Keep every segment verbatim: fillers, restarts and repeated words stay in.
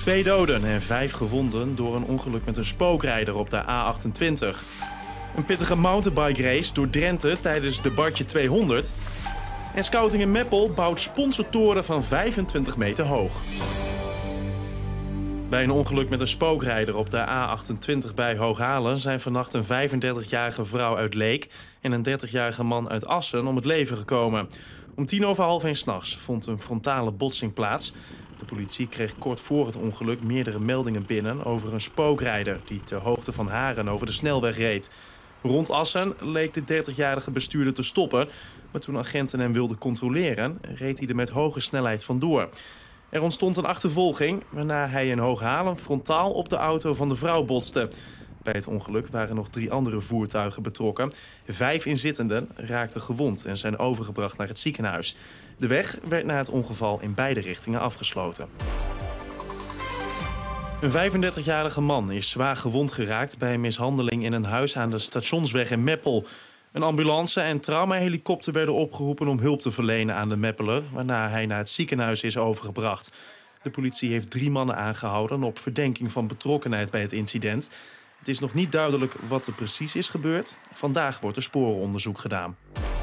Twee doden en vijf gewonden door een ongeluk met een spookrijder op de A achtentwintig. Een pittige mountainbike race door Drenthe tijdens de Bartje tweehonderd. En Scouting in Meppel bouwt sponsortoren van vijfentwintig meter hoog. Bij een ongeluk met een spookrijder op de A achtentwintig bij Hooghalen zijn vannacht een vijfendertigjarige vrouw uit Leek en een dertigjarige man uit Assen om het leven gekomen. Om tien over half één 's nachts vond een frontale botsing plaats. De politie kreeg kort voor het ongeluk meerdere meldingen binnen over een spookrijder die ter hoogte van Haren over de snelweg reed. Rond Assen leek de dertigjarige bestuurder te stoppen, maar toen agenten hem wilden controleren, reed hij er met hoge snelheid vandoor. Er ontstond een achtervolging, waarna hij in Hooghalen frontaal op de auto van de vrouw botste. Bij het ongeluk waren nog drie andere voertuigen betrokken. Vijf inzittenden raakten gewond en zijn overgebracht naar het ziekenhuis. De weg werd na het ongeval in beide richtingen afgesloten. Een vijfendertigjarige man is zwaar gewond geraakt bij een mishandeling in een huis aan de Stationsweg in Meppel. Een ambulance en traumahelikopter werden opgeroepen om hulp te verlenen aan de Meppeler, waarna hij naar het ziekenhuis is overgebracht. De politie heeft drie mannen aangehouden op verdenking van betrokkenheid bij het incident. Het is nog niet duidelijk wat er precies is gebeurd. Vandaag wordt er sporenonderzoek gedaan.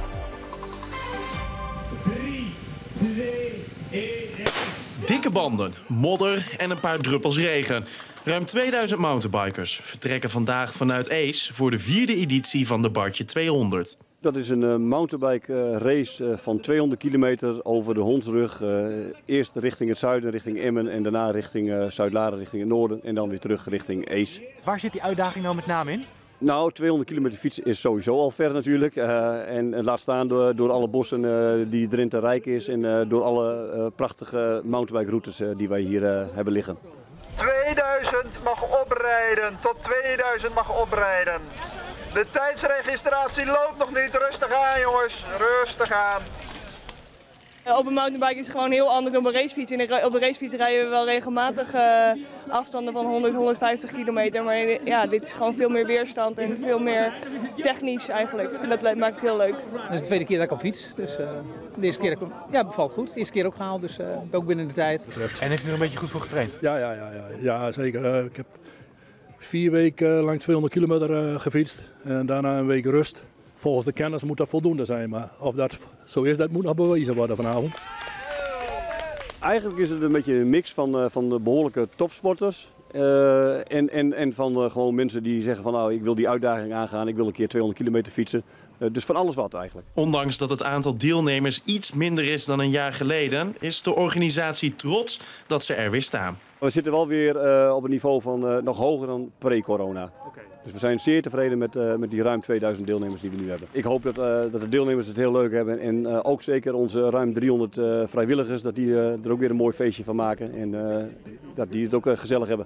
drie, twee, één... Dikke banden, modder en een paar druppels regen. Ruim tweeduizend mountainbikers vertrekken vandaag vanuit Ees voor de vierde editie van de Bartje tweehonderd. Dat is een uh, mountainbike uh, race uh, van tweehonderd kilometer over de Hondsrug. Uh, eerst richting het zuiden, richting Emmen en daarna richting uh, Zuid-Laren, richting het noorden en dan weer terug richting Ees. Waar zit die uitdaging nou met name in? Nou, tweehonderd kilometer fietsen is sowieso al ver natuurlijk. Uh, en uh, laat staan door, door alle bossen uh, die Drenthe rijk is en uh, door alle uh, prachtige mountainbike routes uh, die wij hier uh, hebben liggen. tweeduizend mag oprijden, tot tweeduizend mag oprijden. De tijdsregistratie loopt nog niet, rustig aan jongens, rustig aan. Op een mountainbike is het gewoon heel anders dan op een racefiets. En op een racefiets rijden we wel regelmatig uh, afstanden van honderd, honderdvijftig kilometer. Maar ja, dit is gewoon veel meer weerstand en veel meer technisch eigenlijk. En dat maakt het heel leuk. Dat is de tweede keer dat ik op fiets. Dus uh, de eerste keer ja, bevalt goed. De eerste keer ook gehaald, dus uh, ook binnen de tijd. En heeft u er een beetje goed voor getraind? Ja, ja, ja, ja, ja zeker. Uh, ik heb vier weken lang tweehonderd kilometer uh, gefietst en daarna een week rust. Volgens de kennis moet dat voldoende zijn, maar of dat zo is, dat moet nog bewezen worden vanavond. Eigenlijk is het een beetje een mix van, uh, van de behoorlijke topsporters uh, en, en, en van uh, gewoon mensen die zeggen van nou ik wil die uitdaging aangaan, ik wil een keer tweehonderd kilometer fietsen. Uh, dus van alles wat eigenlijk. Ondanks dat het aantal deelnemers iets minder is dan een jaar geleden, is de organisatie trots dat ze er weer staan. We zitten wel weer uh, op een niveau van uh, nog hoger dan pre-corona. Okay. Dus we zijn zeer tevreden met, uh, met die ruim tweeduizend deelnemers die we nu hebben. Ik hoop dat, uh, dat de deelnemers het heel leuk hebben en uh, ook zeker onze ruim driehonderd uh, vrijwilligers, dat die uh, er ook weer een mooi feestje van maken en uh, dat die het ook uh, gezellig hebben.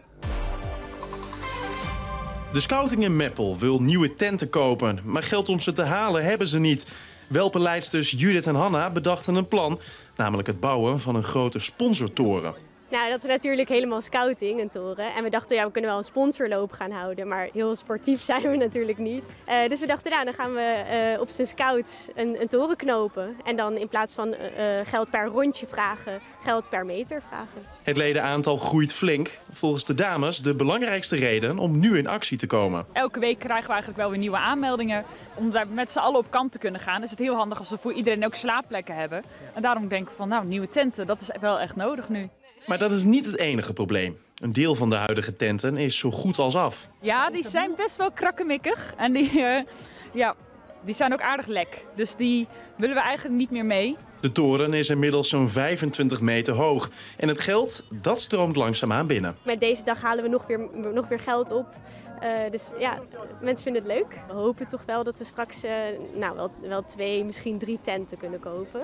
De Scouting in Meppel wil nieuwe tenten kopen, maar geld om ze te halen hebben ze niet. Welpeleidsters Judith en Hanna bedachten een plan, namelijk het bouwen van een grote sponsortoren. Nou, dat is natuurlijk helemaal scouting, een toren. En we dachten, ja, we kunnen wel een sponsorloop gaan houden, maar heel sportief zijn we natuurlijk niet. Uh, dus we dachten, nou, dan gaan we uh, op zijn scouts een, een toren knopen. En dan in plaats van uh, geld per rondje vragen, geld per meter vragen. Het ledenaantal groeit flink. Volgens de dames de belangrijkste reden om nu in actie te komen. Elke week krijgen we eigenlijk wel weer nieuwe aanmeldingen. Om daar met z'n allen op kamp te kunnen gaan, is het heel handig als we voor iedereen ook slaapplekken hebben. En daarom denk ik van, nou, nieuwe tenten, dat is wel echt nodig nu. Maar dat is niet het enige probleem. Een deel van de huidige tenten is zo goed als af. Ja, die zijn best wel krakkemikkig. En die, uh, ja, die zijn ook aardig lek. Dus die willen we eigenlijk niet meer mee. De toren is inmiddels zo'n vijfentwintig meter hoog. En het geld, dat stroomt langzaamaan binnen. Met deze dag halen we nog weer, nog weer geld op. Uh, dus ja, mensen vinden het leuk. We hopen toch wel dat we straks uh, nou, wel, wel twee, misschien drie tenten kunnen kopen.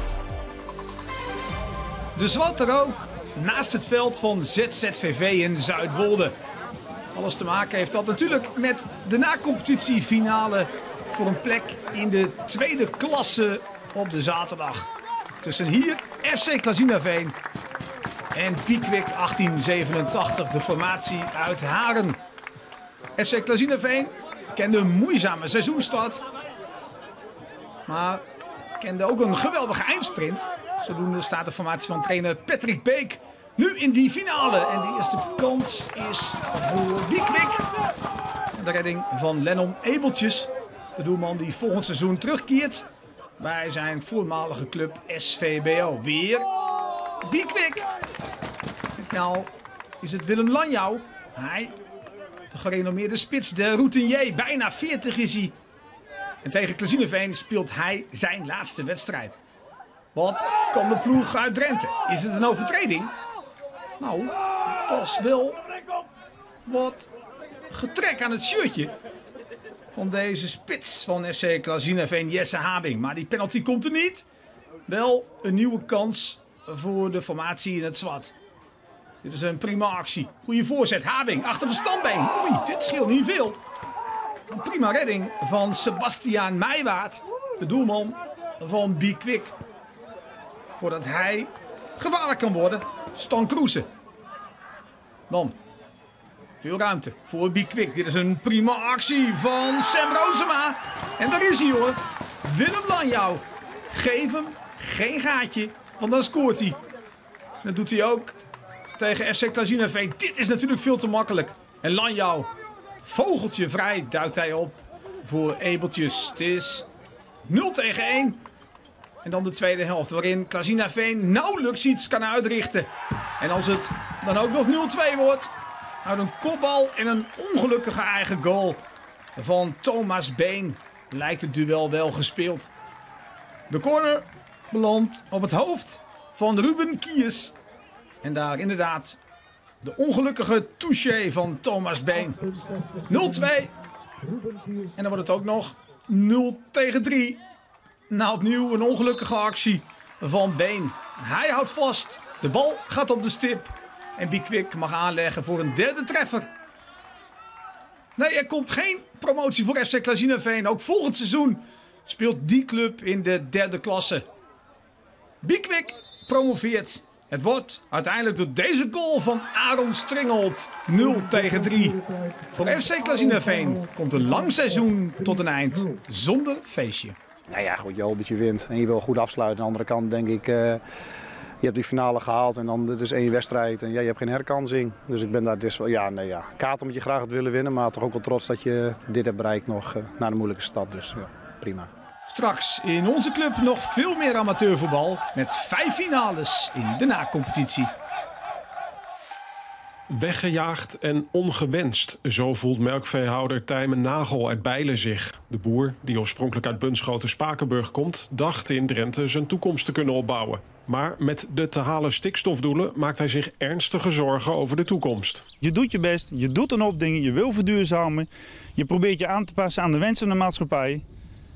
De zwarte rook naast het veld van Z Z V V in Zuidwolde. Alles te maken heeft dat natuurlijk met de na-competitiefinale voor een plek in de tweede klasse op de zaterdag. Tussen hier F C Klazinaveen en Pickwick achttien zevenentachtig, de formatie uit Haren. F C Klazinaveen kende een moeizame seizoenstart, maar kende ook een geweldige eindsprint. Zodoende staat de formatie van trainer Patrick Beek Nu in die finale. En de eerste kans is voor Biekwik. De redding van Lennon Ebeltjes. De doelman die volgend seizoen terugkeert bij zijn voormalige club S V B O. Weer Biekwik. Nou is het Willem Lanjouw. Hij, de gerenommeerde spits, de routinier. Bijna veertig is hij. En tegen Klazineveen speelt hij zijn laatste wedstrijd. Wat kan de ploeg uit Drenthe? Is het een overtreding? Nou, was wel wat getrek aan het shirtje van deze spits van F C Klazineveen, Jesse Habing. Maar die penalty komt er niet. Wel een nieuwe kans voor de formatie in het zwart. Dit is een prima actie. Goeie voorzet. Habing achter de standbeen. Oei, dit scheelt niet veel. Een prima redding van Sebastiaan Meijwaard, de doelman van Biekwik. Voordat hij gevaarlijk kan worden. Stan Kroese. Dan veel ruimte voor Biekwik. Dit is een prima actie van Sam Rozema. En daar is hij hoor. Willem Lanjouw. Geef hem geen gaatje, want dan scoort hij. Dat doet hij ook tegen F C Klazineveen. Dit is natuurlijk veel te makkelijk. En Lanjouw, vogeltje vrij, duikt hij op voor Ebeltjes. Het is nul tegen één. En dan de tweede helft, waarin Klazineveen nauwelijks iets kan uitrichten. En als het dan ook nog nul twee wordt, uit een kopbal en een ongelukkige eigen goal van Thomas Been lijkt het duel wel gespeeld. De corner belandt op het hoofd van Ruben Kiers. En daar inderdaad de ongelukkige touché van Thomas Been. nul twee. En dan wordt het ook nog nul tegen drie. Nou, opnieuw een ongelukkige actie van Been. Hij houdt vast. De bal gaat op de stip. En Biekwik mag aanleggen voor een derde treffer. Nee, er komt geen promotie voor F C Klazineveen. Ook volgend seizoen speelt die club in de derde klasse. Biekwik promoveert. Het wordt uiteindelijk door deze goal van Aaron Stringholt nul tegen drie. Voor F C Klazineveen komt een lang seizoen tot een eind zonder feestje. Nou ja, goed, je hoopt dat je wint en je wil goed afsluiten. Aan de andere kant denk ik, uh, je hebt die finale gehaald en dan is één wedstrijd en ja, je hebt geen herkansing. Dus ik ben daar dus wel, ja, nee, ja. Kaart omdat je graag het willen winnen, maar toch ook wel trots dat je dit hebt bereikt nog uh, na de moeilijke stap. Dus ja, prima. Straks in onze club nog veel meer amateurvoetbal met vijf finales in de na-competitie. Weggejaagd en ongewenst. Zo voelt melkveehouder Tijmen Nagel uit Bijlen zich. De boer, die oorspronkelijk uit Bunschoten-Spakenburg komt, dacht in Drenthe zijn toekomst te kunnen opbouwen. Maar met de te halen stikstofdoelen maakt hij zich ernstige zorgen over de toekomst. Je doet je best, je doet een hoop dingen, je wil verduurzamen. Je probeert je aan te passen aan de wensen van de maatschappij.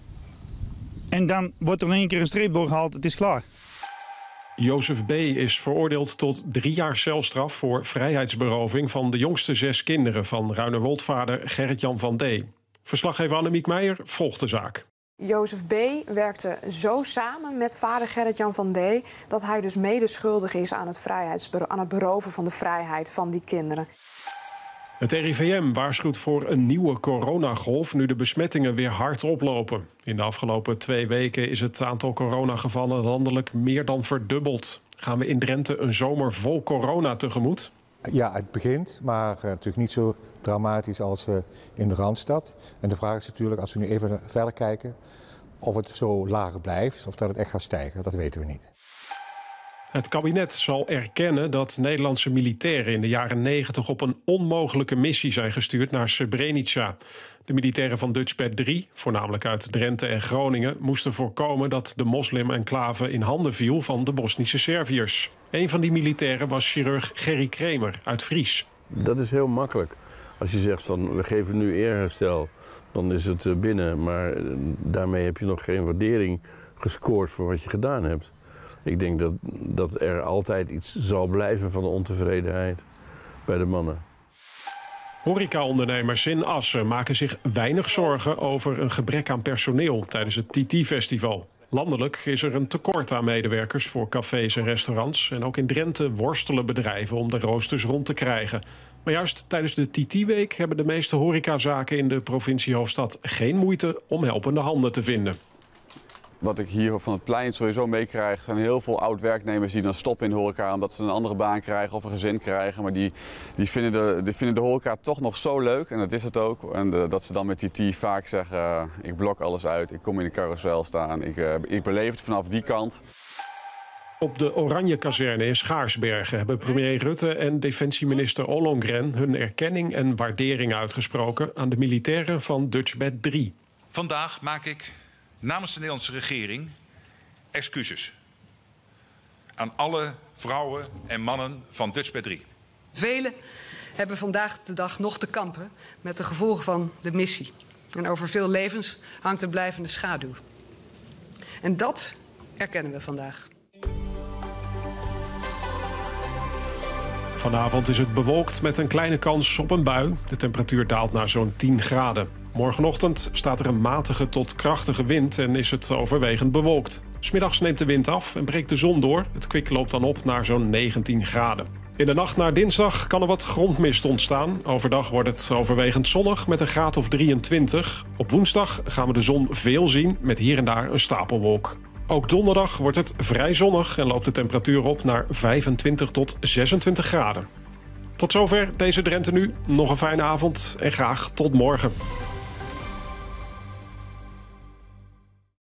En dan wordt er in één keer een streep doorgehaald, het is klaar. Jozef B. is veroordeeld tot drie jaar celstraf voor vrijheidsberoving van de jongste zes kinderen van Ruinerwoldvader Gerrit-Jan van D. Verslaggever Annemiek Meijer volgt de zaak. Jozef B. werkte zo samen met vader Gerrit-Jan van D. dat hij dus medeschuldig is aan het, vrijheidsbero- aan het beroven van de vrijheid van die kinderen. Het R I V M waarschuwt voor een nieuwe coronagolf nu de besmettingen weer hard oplopen. In de afgelopen twee weken is het aantal coronagevallen landelijk meer dan verdubbeld. Gaan we in Drenthe een zomer vol corona tegemoet? Ja, het begint, maar uh, natuurlijk niet zo dramatisch als uh, in de Randstad. En de vraag is natuurlijk, als we nu even verder kijken, of het zo laag blijft of dat het echt gaat stijgen. Dat weten we niet. Het kabinet zal erkennen dat Nederlandse militairen in de jaren negentig op een onmogelijke missie zijn gestuurd naar Srebrenica. De militairen van Dutchbat drie, voornamelijk uit Drenthe en Groningen, moesten voorkomen dat de moslim-enclave in handen viel van de Bosnische Serviërs. Een van die militairen was chirurg Gerry Kremer uit Vries. Dat is heel makkelijk. Als je zegt van we geven nu eerherstel, dan is het binnen. Maar daarmee heb je nog geen waardering gescoord voor wat je gedaan hebt. Ik denk dat, dat er altijd iets zal blijven van de ontevredenheid bij de mannen. Horecaondernemers in Assen maken zich weinig zorgen over een gebrek aan personeel tijdens het T T-festival. Landelijk is er een tekort aan medewerkers voor cafés en restaurants. En ook in Drenthe worstelen bedrijven om de roosters rond te krijgen. Maar juist tijdens de T T-week hebben de meeste horecazaken in de provincie Hoofdstad geen moeite om helpende handen te vinden. Wat ik hier van het plein sowieso meekrijg, zijn heel veel oud-werknemers die dan stoppen in de horeca omdat ze een andere baan krijgen of een gezin krijgen. Maar die, die, vinden, de, die vinden de horeca toch nog zo leuk, en dat is het ook. En de, dat ze dan met die T vaak zeggen, uh, ik blok alles uit, ik kom in de carousel staan, ik, uh, ik beleef het vanaf die kant. Op de Oranje-kazerne in Schaarsbergen hebben premier Rutte en defensieminister Ollongren hun erkenning en waardering uitgesproken aan de militairen van Dutchbed drie. Vandaag maak ik namens de Nederlandse regering excuses aan alle vrouwen en mannen van Dutchbed drie. Velen hebben vandaag de dag nog te kampen met de gevolgen van de missie. En over veel levens hangt een blijvende schaduw. En dat erkennen we vandaag. Vanavond is het bewolkt met een kleine kans op een bui. De temperatuur daalt naar zo'n tien graden. Morgenochtend staat er een matige tot krachtige wind en is het overwegend bewolkt. 'S Middags neemt de wind af en breekt de zon door. Het kwik loopt dan op naar zo'n negentien graden. In de nacht naar dinsdag kan er wat grondmist ontstaan. Overdag wordt het overwegend zonnig met een graad of drieëntwintig. Op woensdag gaan we de zon veel zien met hier en daar een stapelwolk. Ook donderdag wordt het vrij zonnig en loopt de temperatuur op naar vijfentwintig tot zesentwintig graden. Tot zover deze Drenthe Nu. Nog een fijne avond en graag tot morgen.